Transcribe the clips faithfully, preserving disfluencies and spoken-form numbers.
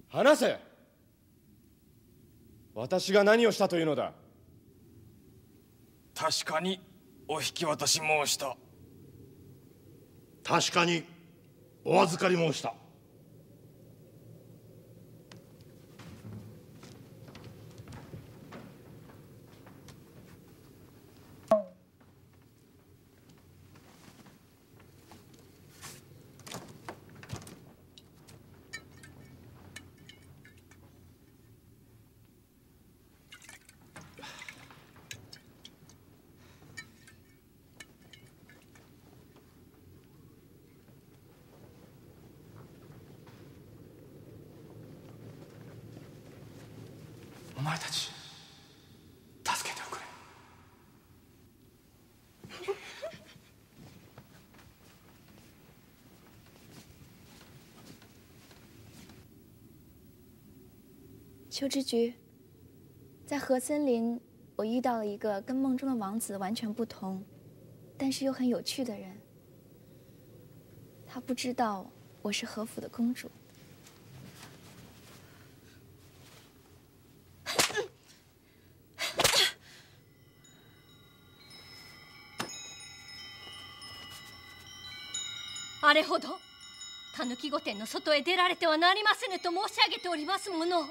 話せ。私が何をしたというのだ。 確かにお引き渡し申した。 確かにお預かり申した。 お前たち助けておくれ。 秋之菊，在核森林，我遇到了一个跟梦中的王子完全不同，但是又很有趣的人。他不知道我是何府的公主。 あれほどTanukigotenの外へ出られてはなりませぬと申し上げておりますもの。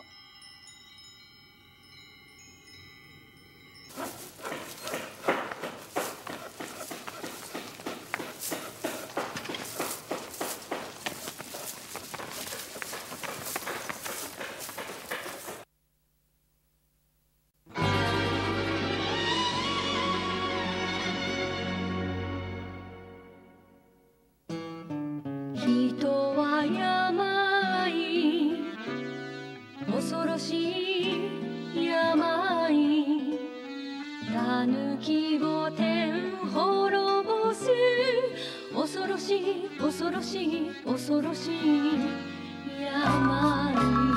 人は病、恐ろしい病、Tanukigoten滅ぼす、恐ろしい恐ろしい恐ろしい病。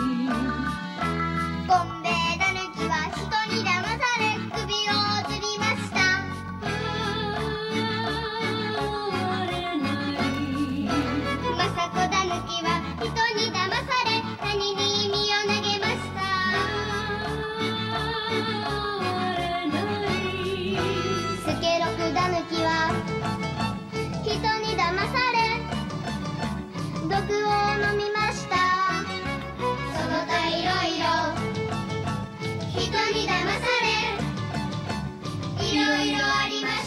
ゴンベエタヌキは人に騙され首を吊りました。マサコタヌキは人に騙され谷に身を投げました。スケロクタヌキは人に騙され毒を飲みました。その他いろいろ人に騙されいろいろありました。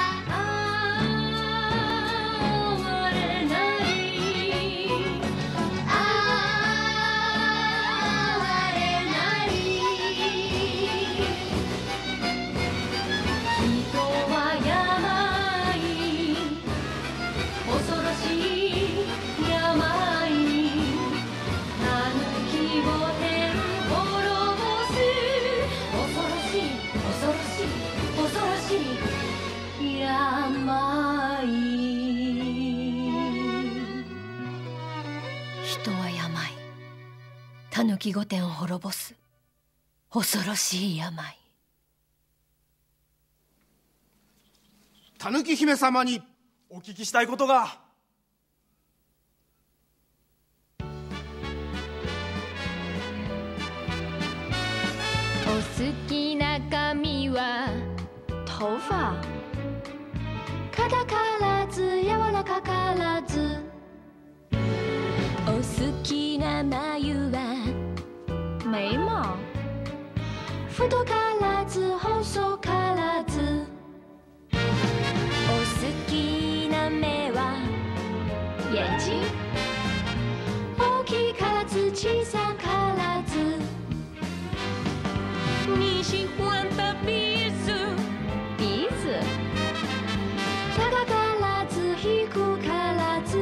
人は病、Tanukigotenを滅ぼす恐ろしい病。 たぬき姫様にお聞きしたいことが。 お好きな髪は頭髮、硬からず柔らかからず。お好きな眉は眉毛、太からず細からず。お好きな目は眼睛、大きからず小さからず。你喜欢的鼻子，鼻子，高からず低からず。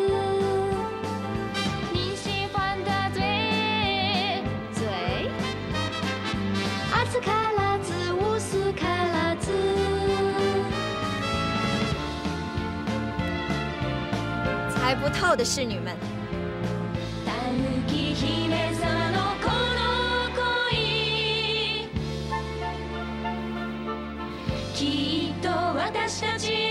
你喜欢的嘴，嘴，厚からず薄からず。 猜不透的侍女们， 狸姫様のこの恋、きっと私たち